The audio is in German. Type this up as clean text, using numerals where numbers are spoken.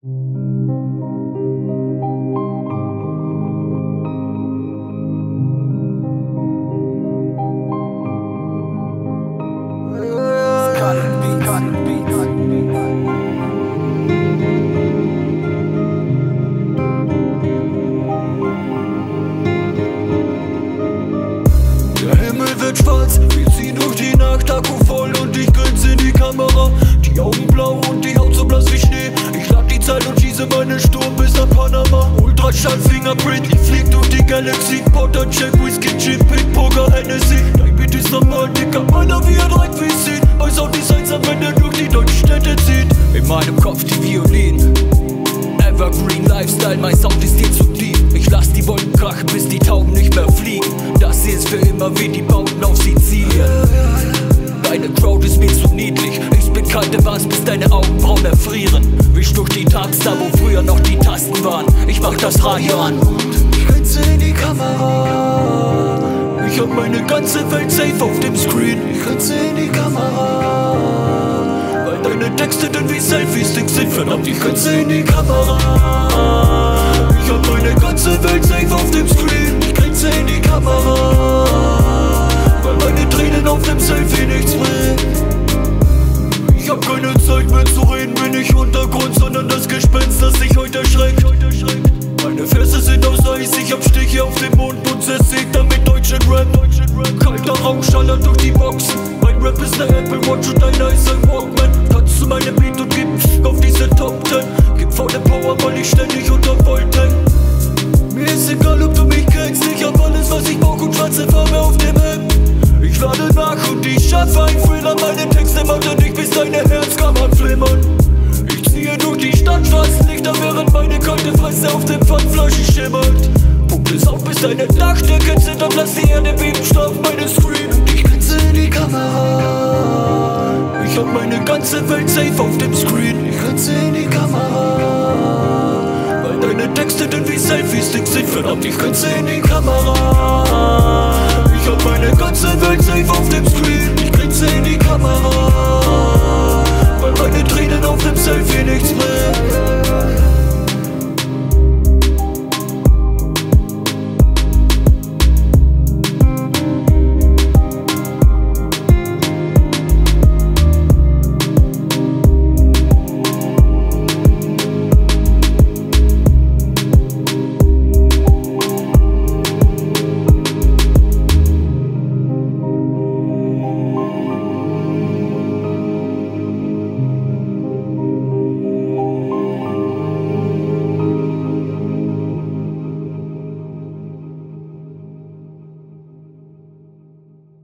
Schwarz, wir ziehen durch die Nacht, Akku voll und ich grinse in die Kamera. Die Augen blau und die Haut so blass wie Schnee. Ich lad die Zeit und schieße meinen Sturm bis nach Panama. Ultraschall, Fingerprint, ich flieg durch die Galaxy. Potter, Check, Whisky, Chip, Poker, Hennessy. Dein Beat ist normal, dicker, meiner wie er direkt wie es sieht. Bei Sounddesigns am Ende durch die deutschen Städte zieht. In meinem Kopf die Violin, Evergreen Lifestyle, mein Sound ist dir zu deep. Ich lass die Wolken krachen, bis die Tauben nicht mehr fliegen. Das hier ist für immer wie die Bauten auf Sizilien. Deine Crowd ist mir zu niedlich. Ich spit kalte was, bis deine Augenbrauen erfrieren. Wisch durch die Tabs da, wo früher noch die Tasten waren. Ich mach das Radio an und ich grinse in die Kamera. Ich hab meine ganze Welt safe auf dem Screen. Ich grinse in die Kamera. Weil deine Texte denn wie Selfie-Sticks sind. Verdammt, ich grinse in die Kamera. Ich hab meine ganze Welt safe auf dem Screen. Ich grinse in die Kamera. Weil meine Tränen auf dem Selfie nichts bringen. Ich hab keine Zeit mehr zu reden, bin nicht Untergrund, sondern das Gespenst, das sich heute erschreckt. Meine Verse sind aus Eis, ich hab Stiche auf dem Mund und zersägt damit deutschen Rap. Kalter Rauch schallert durch die Boxen. Mein Rap ist ne Apple Watch und deiner ist ein Walkman. Tanz zu meinem Beat und gib auf diese Top 10. Gib volle Power, weil ich ständig unter Volt häng. Mir ist egal, ob du mich kennst, ich hab alles, was ich brauch und schwarze Farbe auf dem Hemd. Ich lade nach und ich schaffe ein Thriller. Meine Texte machen dich, bis deine Herzkammern flimmern. Ich ziehe durch die Stadt, Straßenlichter, während meine kalte Fresse auf dem Pfandflaschen schimmert. Punkt es auf, bis deine Dachdecke zittert, lass die Erde beben, schlaf meine Screen. Und ich grinse in die Kamera. Ich hab meine ganze Welt safe auf dem Screen. Ich grinse in die Kamera. Weil deine Texte denn wie Selfie-Sticks sind. Verdammt, ich grinse in die Kamera. Ich hab meine ganze Welt safe auf dem Screen. Ich grinse in die Kamera. Weil meine Tränen auf dem Selfie nichts bringen.